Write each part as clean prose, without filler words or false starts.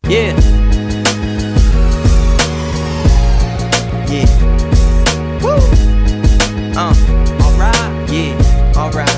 Yeah. Yeah. Woo. Alright. Yeah. Alright.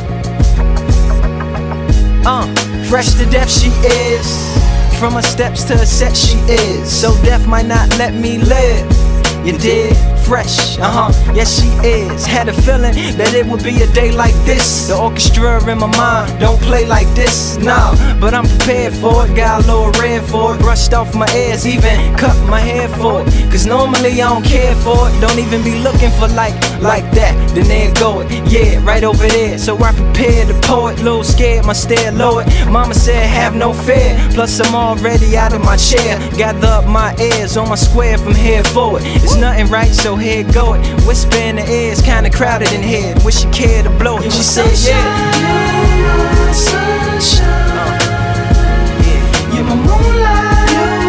Fresh to death she is. From her steps to her set she is. So death might not let me live. You did? Fresh, yes she is. Had a feeling that it would be a day like this. The orchestra in my mind don't play like this, nah. But I'm prepared for it, got a little red for it. Brushed off my ears, even cut my hair for it. Cause normally I don't care for it. Don't even be looking for like that. Then there go it, yeah, right over there. So I prepared the poet, little scared, my stare lowered. Mama said have no fear, plus I'm already out of my chair. Gather up my ears on my square from here forward. It's nothing right, so here go it. Whisper in the ear, it's kinda crowded in here. Wish you cared to blow it. She said, yeah. Sunshine, you're my moonlight,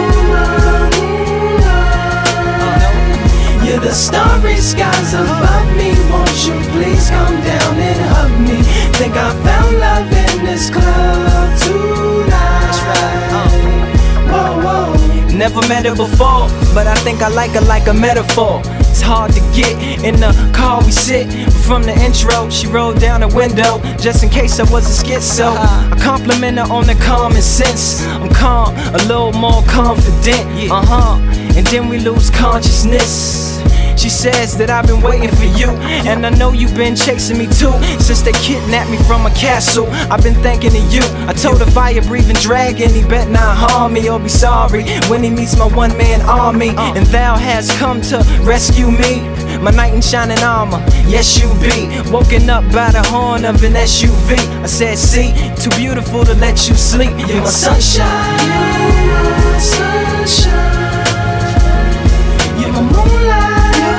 you're the starry skies above me. Won't you please come down and hug me? Think I found love in this club tonight. Whoa, whoa. Never met her before, but I think I like her like a metaphor. It's hard to get in the car we sit. From the intro, she rolled down the window just in case I was a schizo. I compliment her on the common sense. I'm calm, a little more confident. And then we lose consciousness. She says that I've been waiting for you, and I know you've been chasing me too. Since they kidnapped me from a castle, I've been thinking of you. I told a fire-breathing dragon he bet not harm me or be sorry when he meets my one-man army. And thou hast come to rescue me, my knight in shining armor, yes you be. Woken up by the horn of an SUV. I said, see, too beautiful to let you sleep. You're my sunshine, sunshine. You're my moonlight,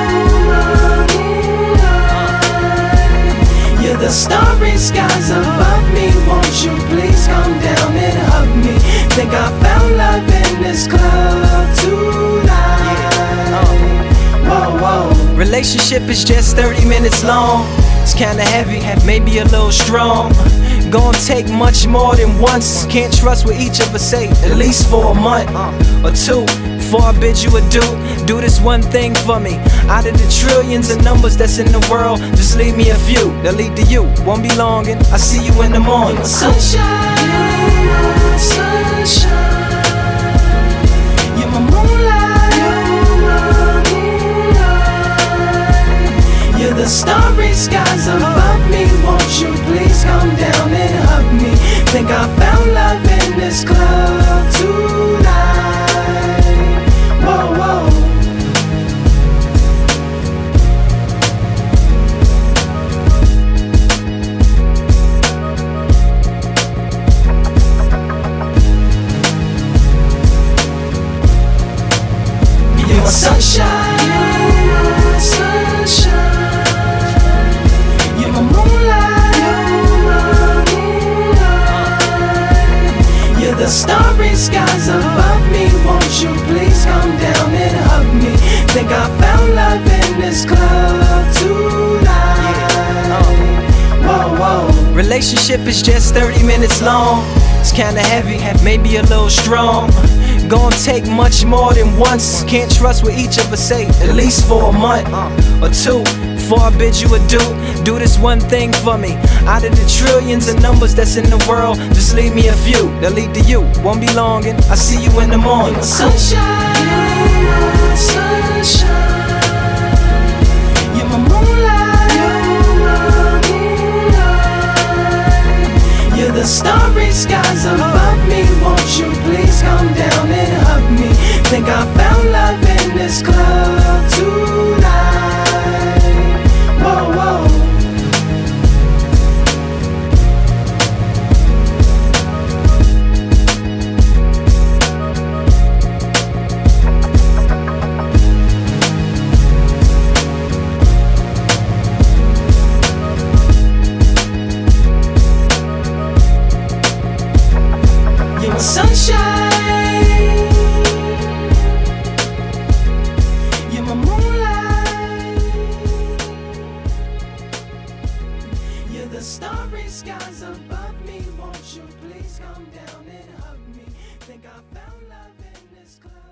you're the starry skies above me. Won't you please come down and hug me? Think I found love in this club tonight. Whoa, whoa. Relationship is just 30 minutes long. It's kinda heavy, maybe a little strong. Gonna take much more than once. Can't trust what each of us say, at least for a month or two. Before I bid you adieu, do this one thing for me. Out of the trillions of numbers that's in the world, just leave me a few that lead to you. Won't be long and I'll see you in the morning. Sunshine, sunshine. You're my moonlight, you're the starry skies above me. Won't you please come down and hug me? Think I found love in this club tonight. Whoa, whoa. You're my sunshine, sunshine. You're my moonlight, you're the starry skies above me. Won't you please come down and hug me? Think I found love in this club tonight. Whoa, whoa. Relationship is just 30 minutes long. It's kinda heavy, maybe a little strong. Gonna take much more than once. Can't trust what each of us say, at least for a month or two. Before I bid you adieu, do this one thing for me. Out of the trillions of numbers that's in the world, just leave me a few that lead to you. Won't be long and I'll see you in the morning. Sunshine, sunshine. You're my moonlight, you're the starry skies above me. Won't you please come down and hug me? Think I found love in this club tonight. Whoa, whoa. You're my sunshine, you're my moonlight, you're the starry skies above me. Won't you please come down and hug me? Think I found love in this this club